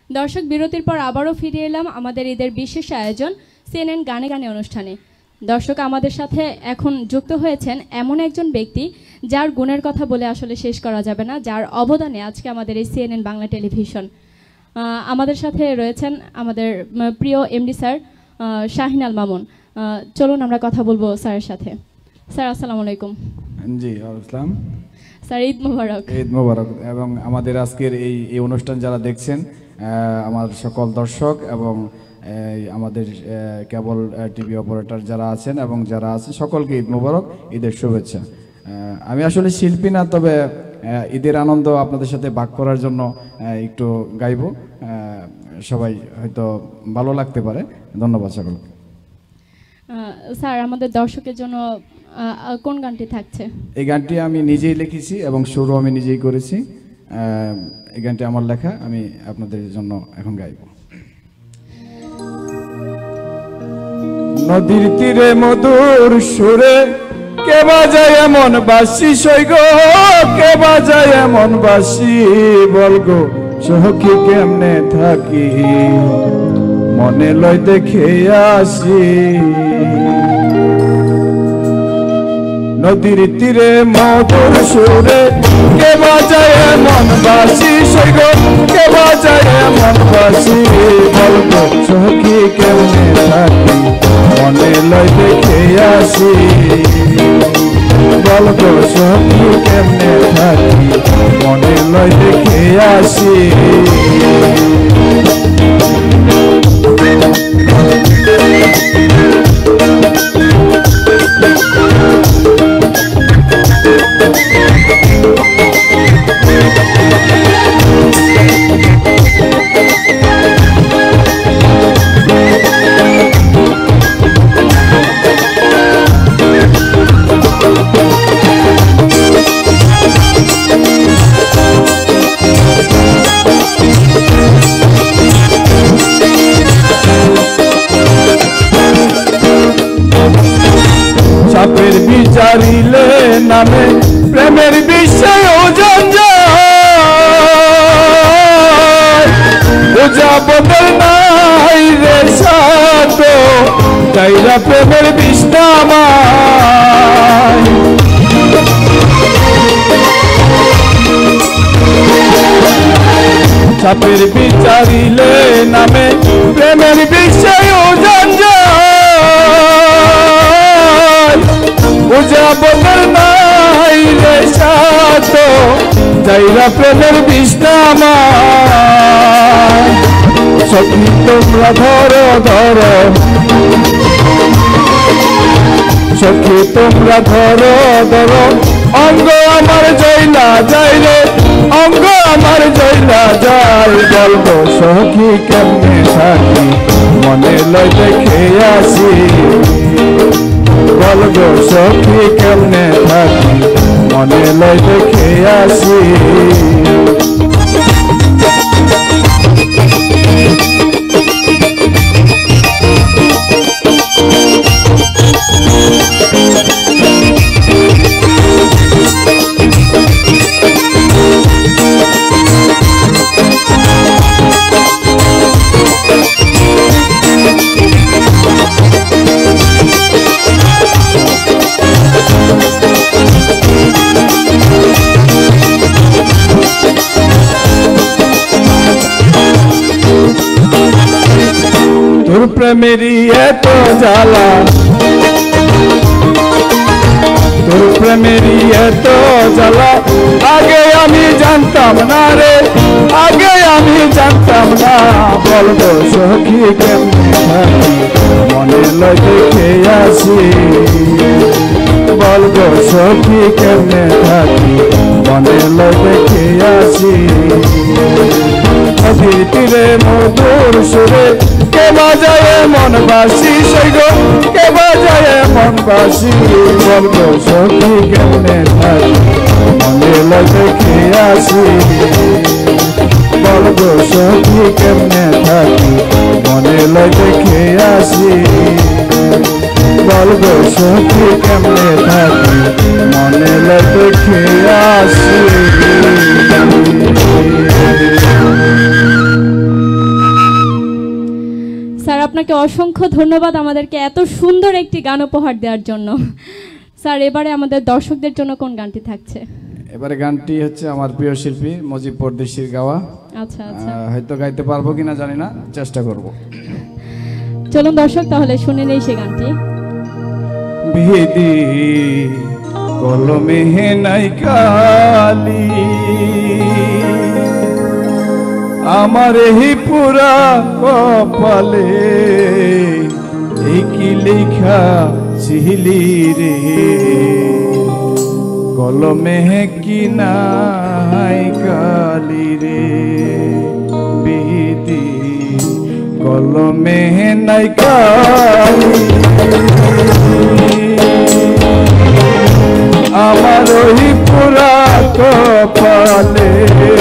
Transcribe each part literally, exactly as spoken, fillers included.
দর্শক বিরতির পর আবারও ফিরে এলাম আমাদের ঈদের বিশেষ আয়োজন সিএনএন গানে গানে অনুষ্ঠানে। দর্শক আমাদের সাথে এখন যুক্ত হয়েছেন এমন একজন ব্যক্তি যার গুণের কথা বলে আসলে শেষ করা যাবে না, যার অবদানে আজকে আমাদের এই সিএনএন বাংলা টেলিভিশন। আমাদের সাথে রয়েছেন আমাদের প্রিয় এমডি স্যার শাহিন আল মামুন। চলুন আমরা কথা বলবো স্যারের সাথে। স্যার আসসালামু আলাইকুম। জি আসসালাম স্যার, ঈদ মোবারক। ঈদ মোবারক। এবং আমাদের আজকের এই এই অনুষ্ঠান যারা দেখছেন, আমার সকল দর্শক এবং আমাদের কেবল টিভি অপারেটর যারা আছেন এবং যারা আছেন সকলকে ঈদ মোবারক, ঈদের শুভেচ্ছা। আমি আসলে শিল্পী না, তবে ঈদের আনন্দ আপনাদের সাথে ভাগ করার জন্য একটু গাইব, সবাই হয়তো ভালো লাগতে পারে। ধন্যবাদ সকলকে। স্যার, আমাদের দর্শকের জন্য কোন গানটি থাকছে? এই গানটি আমি নিজেই লিখেছি এবং সুরও আমি নিজেই করেছি। এই গানটি আমার লেখা, আমি আপনাদের জন্য এখন গাইব। নদীর তীরে মধুর সুরে কে বাজায় এমন বাঁশি, সৈগ কে বাজায় এমন বাঁশি, বলগো সখী কেমনে থাকি, মনে লয় দেখে আসি। নদীর তীরে মধুর সুরে কে বাজায় এমন বাঁশি, সৈগ কে বাজায় এমন বাঁশি, বলগো সখী কেমনে থাকি, মনে লয় দেখে আসি। বলগো সখী কেমনে থাকি, মনে লয় দেখে আসি। সাপের বিচারিলে নামে প্রেমের বিষয় বুঝা বদল নাই রে সাত, তাইরা প্রেমের বিষ্ণামায়। সাপের বিচারিলে নামে প্রেমের বিষয় বুঝা বদল নাই রে সাত, যাইরা প্রেমের বিষ্ণামায়। সখী তোমরা ধরো ধরো, সখী তোমরা ধরো ধরো, অঙ্গ আমার জয়লা যাই রে, অঙ্গ আমার জয়লা যাই, বলবো সখী কেমনে থাকি, মনে লয় দেখে আসি। বলগো সখী কেমনে থাকি, মনে লয় দেখে আসি। তোর প্রেমেরই এত জ্বালা, তোর প্রেমেরই এত জ্বালা, আগে আমি জানতাম না রে, আগে আমি জানতাম না। বলবো সখী কেমনে থাকি, মনে লয় দেখে আসি। বলবো সখী কেমনে থাকি, মনে লয় দেখে আসি। নদীর তীরে মধুর সুরে কে বাজায় এমন বাঁশি, সৈগ কে বাজায় এমন বাঁশি, বলবো সখী কেমনে থাকি, মনে লয় দেখে আসি। বলবো সখী কেমনে থাকি, মনে লয় দেখে আসি। বলবো সখী কেমনে থাকি, মনে লয় দেখে আসি। আপনাকে অসংখ্য ধন্যবাদ আমাদেরকে এত সুন্দর একটি গান উপহার দেওয়ার জন্য। স্যার, এবারে আমাদের দর্শকদের জন্য কোন গানটি থাকছে? এবারে গানটি হচ্ছে আমার প্রিয় শিল্পী মুজিব পরদেশির গাওয়া। আচ্ছা আচ্ছা, হয়তো গাইতে পারবো কিনা জানি না, চেষ্টা করব। চলুন দর্শক তাহলে শুনে নেই সেই গানটি। ভিদি কলমে নাই কালি, আমার এই পুরা কপালে এই কি লেখা ছিলি রে, কলমে কি নাই কালি রে, বিধি কলমে নাই কালি, আমার ওই পুরা কপালে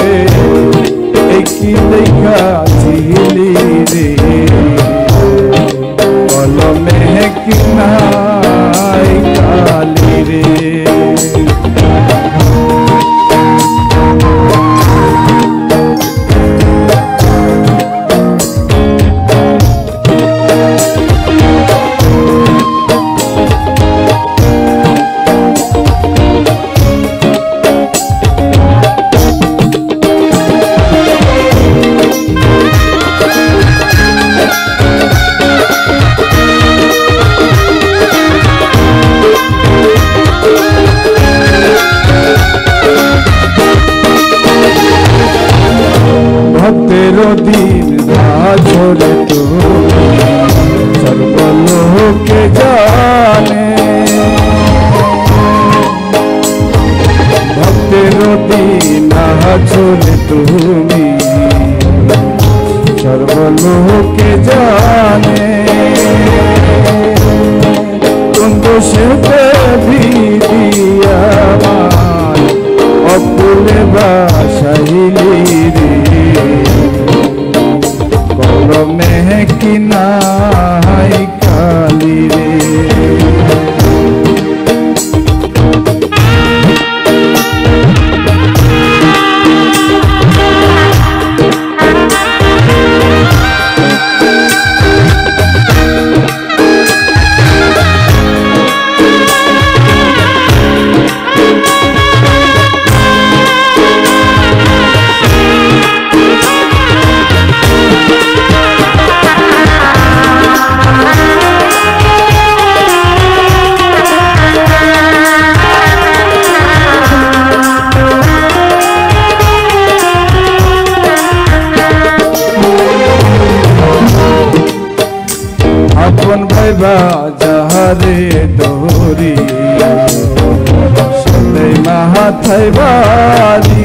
কি লেখা ছিলি রে, কলমে কি নাই কালি রে। তেরো দিন ঝরে তো সর্বলোকে জানে, ভক্তের দিন ঝরে তুমি সর্বলোকে জানে, কুন্দ সেতে ভিদিয়া অকুলে বাসাইলি রে, কলমে কি নাই কালি রে। আপন ভাইবা যাহারে দৌরি সলে মাথায় বাড়ি,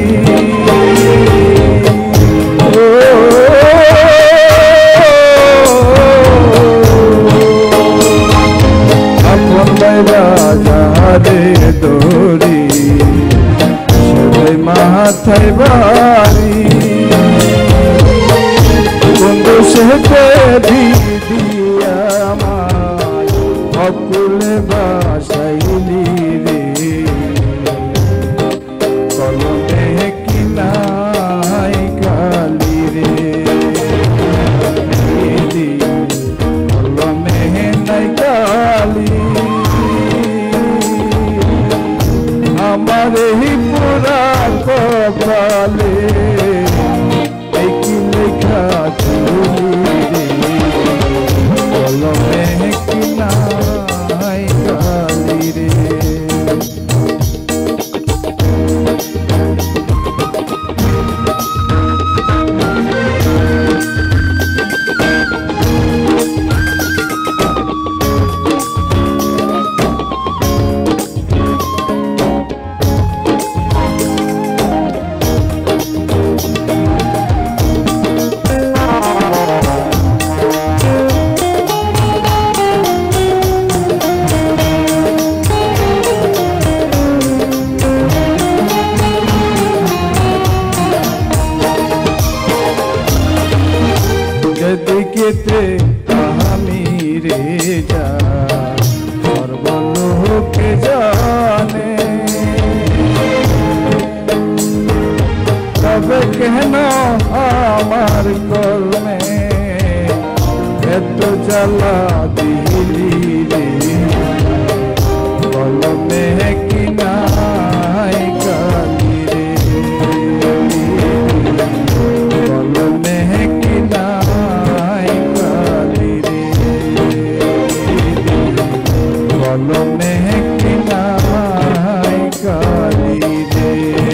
আপন ভাইবা যাহারে দৌরি সলে মাথায় বাড়ি, বন্ধু সেতে দিদিয়া অকুলে বাসাইলি রে, কলমে কি নাই কালি রে, কলমে নাই কালি, আমার এই পুরা কপালে এই কি লেখা ছিলি রে, কলমে কি নাই কালি রে। যেদিকেতে আমি রে যা সর্বলোকে জানে, তবে কেন আমার কলমে এত জ্বালা দিলি রে কলমে কিনাই কালি রে কলমে কিনাই কালি রে কলমে কিনাই কালি রে।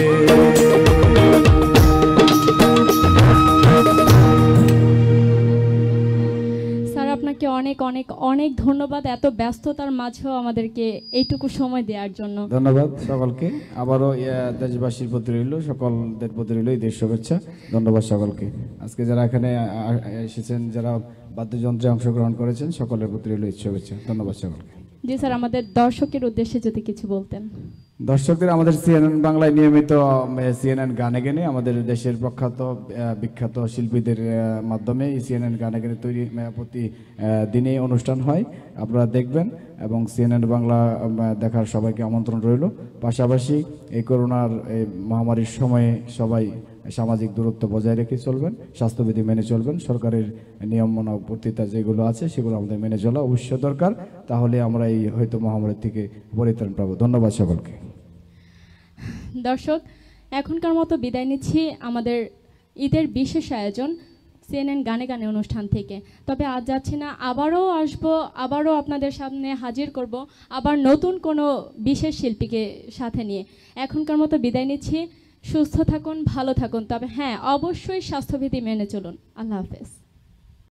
আপনাকে অনেক অনেক অনেক ধন্যবাদ এত ব্যস্ততার মাঝেও আমাদেরকে এইটুকু সময় দেওয়ার জন্য। ধন্যবাদ সকলকে, আবারও দেশবাসীর প্রতি রইল, সকলদের প্রতি রইল ঈদের শুভেচ্ছা। ধন্যবাদ সকলকে। আজকে যারা এখানে এসেছেন, যারা বাদ্যযন্ত্রে অংশগ্রহণ করেছেন, সকলের প্রতি রইল ঈদ শুভেচ্ছা। ধন্যবাদ সকলকে। জি স্যার, আমাদের দর্শকের উদ্দেশ্যে যদি কিছু বলতেন। দর্শকদের আমাদের সিএনএন বাংলায় নিয়মিত সিএনএন গানে গানে আমাদের দেশের প্রখ্যাত বিখ্যাত শিল্পীদের মাধ্যমে সিএনএন গানে গানে তৈরি প্রতি দিনে অনুষ্ঠান হয়, আপনারা দেখবেন এবং সিএনএন বাংলা দেখার সবাইকে আমন্ত্রণ রইল। পাশাপাশি এই করোনার এই মহামারীর সময়ে সবাই সামাজিক দূরত্ব বজায় রেখে চলবেন, স্বাস্থ্যবিধি মেনে চলবেন, সরকারের নিয়মানুবর্তিতা যেগুলো আছে সেগুলো আমাদের মেনে চলা অবশ্যই দরকার, তাহলে আমরা এই হয়তো মহামারীর থেকে পরিত্রাণ পাবো। ধন্যবাদ সকলকে। দর্শক, এখনকার মতো বিদায় নিচ্ছি আমাদের ঈদের বিশেষ আয়োজন সিএনএন গানে গানে অনুষ্ঠান থেকে। তবে আজ যাচ্ছি না, আবারও আসবো, আবারও আপনাদের সামনে হাজির করব, আবার নতুন কোনো বিশেষ শিল্পীকে সাথে নিয়ে। এখনকার মতো বিদায় নিচ্ছি। সুস্থ থাকুন, ভালো থাকুন, তবে হ্যাঁ অবশ্যই স্বাস্থ্যবিধি মেনে চলুন। আল্লাহ হাফেজ।